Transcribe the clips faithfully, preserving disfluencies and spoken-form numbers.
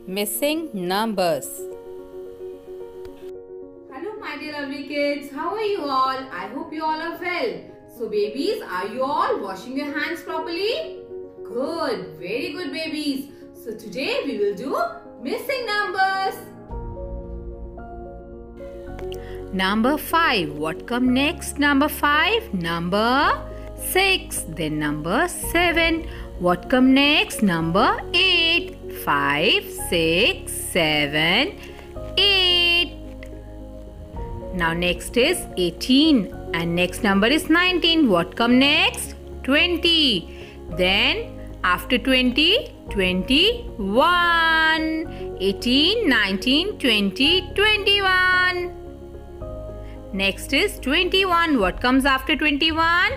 Missing numbers. Hello my dear lovely kids, how are you all? I hope you all are well. So babies, are you all washing your hands properly? Good, very good babies. So today we will do missing numbers. Number five. What come next? Number five. Number six. Then number seven. What come next? Number eight. Five, six, seven, eight. Now next is eighteen. And next number is nineteen. What come next? twenty. Then after twenty, twenty-one. eighteen, nineteen, twenty, twenty-one. Next is twenty-one. What comes after twenty-one?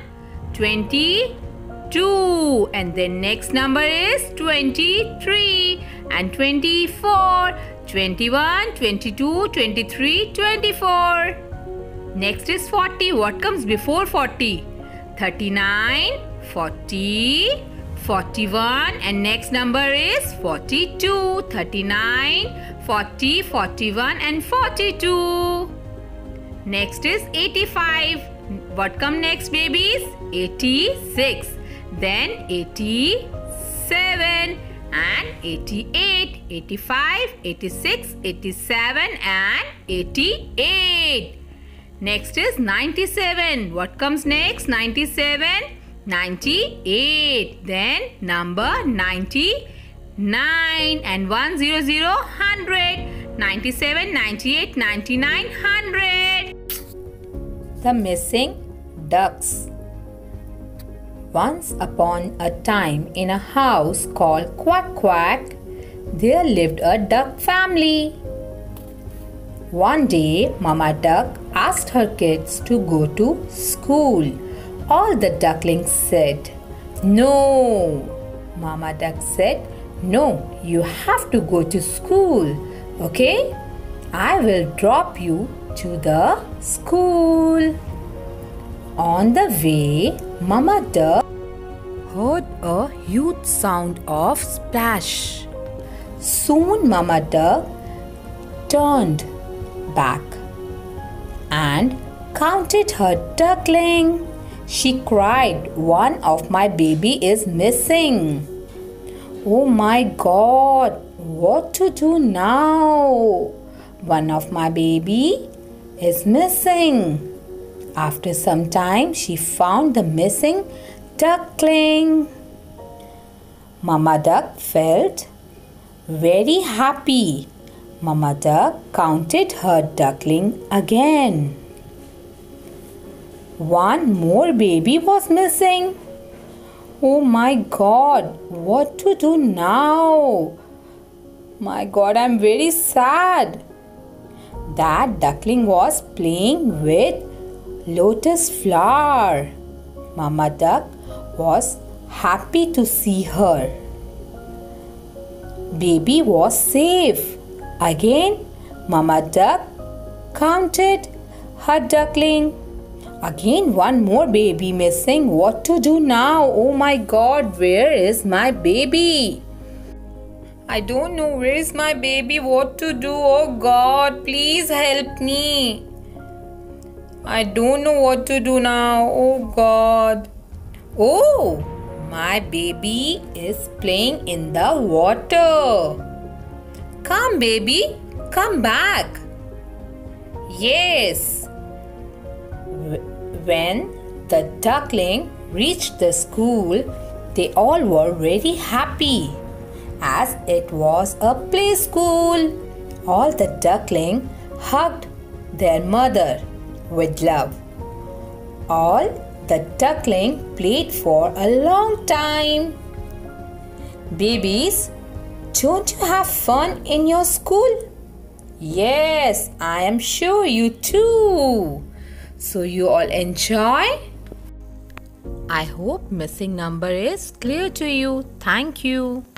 twenty-two. And then next number is twenty-three and twenty-four. twenty-one, twenty-two, twenty-three, twenty-four. Next is forty. What comes before forty? thirty-nine, forty, forty-one, and next number is forty-two. thirty-nine, forty, forty-one, and forty-two. Next is eighty-five. What come next, babies? eighty-six. Then eighty-seven and eighty-eight. eighty-five, eighty-six, eighty-seven and eighty-eight. Next is ninety-seven. What comes next? ninety-seven, ninety-eight. Then number ninety-nine and one hundred, one hundred. ninety-seven, ninety-eight, ninety-nine, one hundred. The missing ducks. Once upon a time, in a house called Quack Quack, there lived a duck family. One day, Mama Duck asked her kids to go to school. All the ducklings said, "No." Mama Duck said, "No, you have to go to school. Okay? I will drop you to the school." On the way, Mama Duck heard a huge sound of splash. Soon Mama Duck turned back and counted her duckling. She cried, "One of my baby is missing. Oh my God, what to do now? One of my baby is missing." After some time, she found the missing duckling. Mama Duck felt very happy. Mama Duck counted her duckling again. One more baby was missing. Oh my God, what to do now? My God, I'm very sad. That duckling was playing with lotus flower. Mama Duck was happy to see her. Baby was safe. Again, Mama Duck counted her duckling. Again, one more baby missing. What to do now? Oh my God, where is my baby? I don't know where is my baby. What to do? Oh God, please help me. I don't know what to do now. Oh God. Oh, my baby is playing in the water. Come baby, come back. Yes. When the duckling reached the school, they all were very happy, as it was a play school. All the duckling hugged their mother with love. All the duckling played for a long time. Babies, don't you have fun in your school? Yes, I am sure you too. So you all enjoy? I hope missing number is clear to you. Thank you.